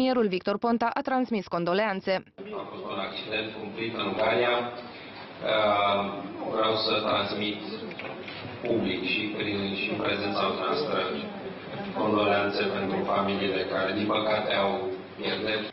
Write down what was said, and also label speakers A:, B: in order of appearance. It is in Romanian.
A: Premierul Victor Ponta a transmis condoleanțe.
B: A fost un accident cumplit în Ungaria. Vreau să transmit public și în prezența noastră condoleanțe pentru familiile care, din păcate, au pierdut